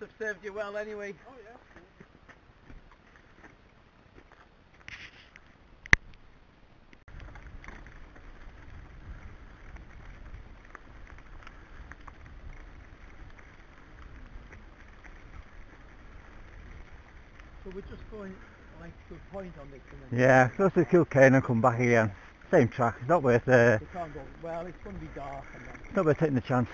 have served you well anyway. Oh yeah. So we're just going like to a point on this and then... Yeah, go to Kilkenny and come back again. Same track, it's not worth We can't go... Well, it's going to be dark and then... it's not worth taking the chance.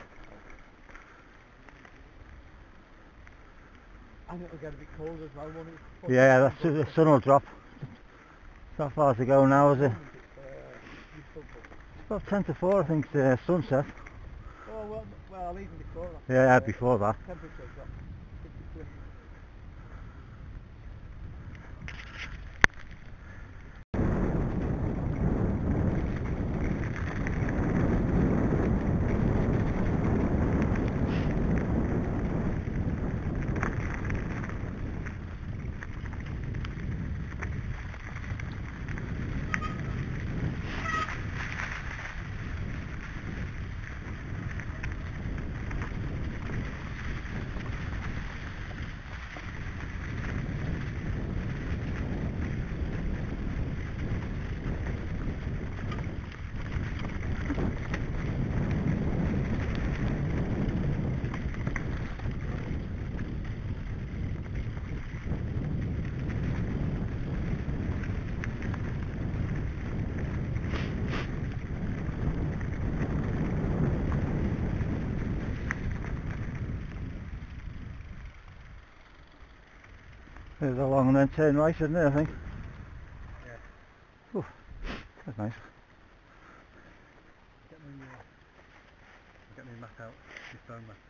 And it'll get a bit cold as well, won't it? Yeah, that's the sun will drop. It's not far to go now, is it? It's about 10 to 4 I think, the sunset. Oh, well, even before that. Yeah, before that. Temperature dropped. There's a long and then turn right, isn't it, I think? Yeah. Ooh, that's nice. Get my map out, my phone map.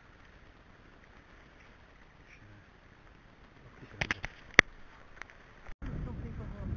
Some people have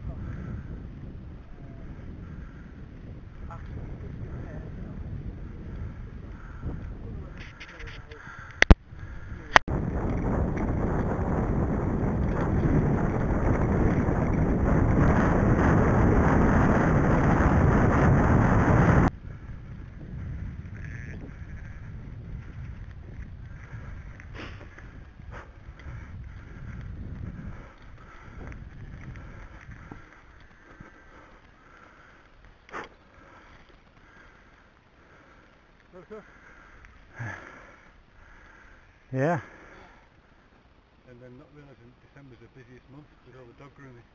Yeah. And then not realising December's the busiest month with all the dog grooming.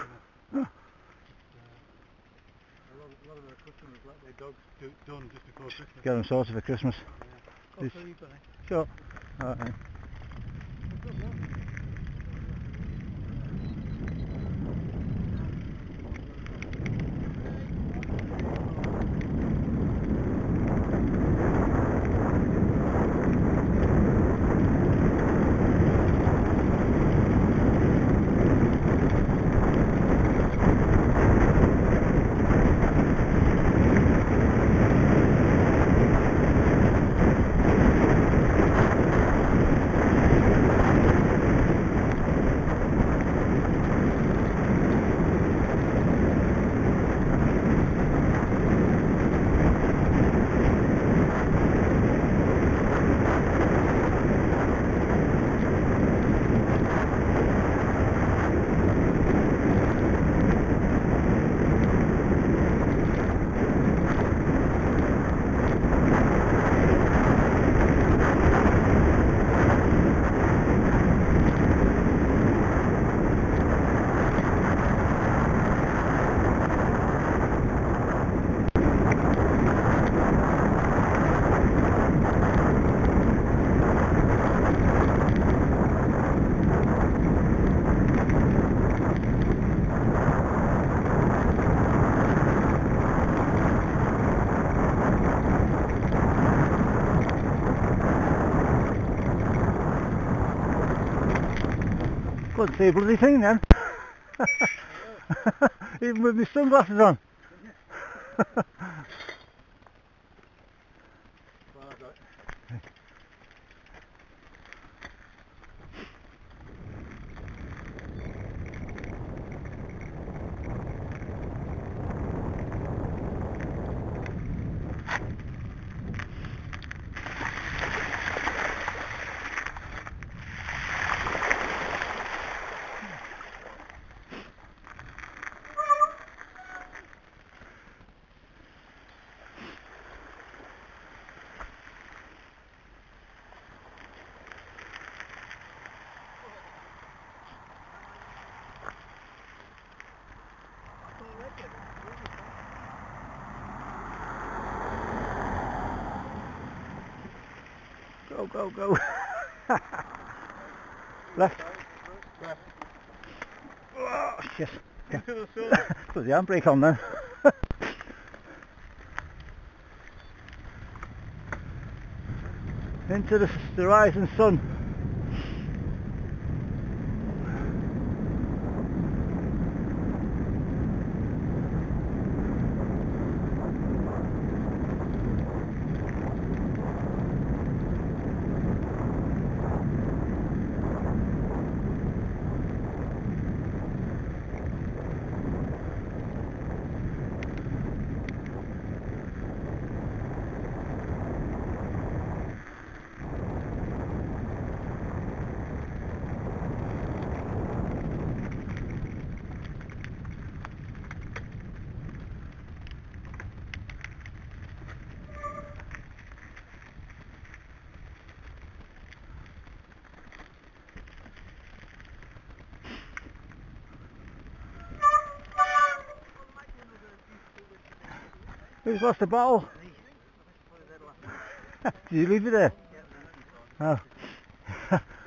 A lot of our customers let their dogs done just before Christmas. Get them sorted for Christmas. Yeah. Sure. Alright. Couldn't see a bloody thing then. Even with my sunglasses on. Go, go, go. Left. Left. Oh, shit. Into the sun. Put the handbrake on then. Into the rising sun. Who's lost the bottle? Did you leave it there? Oh.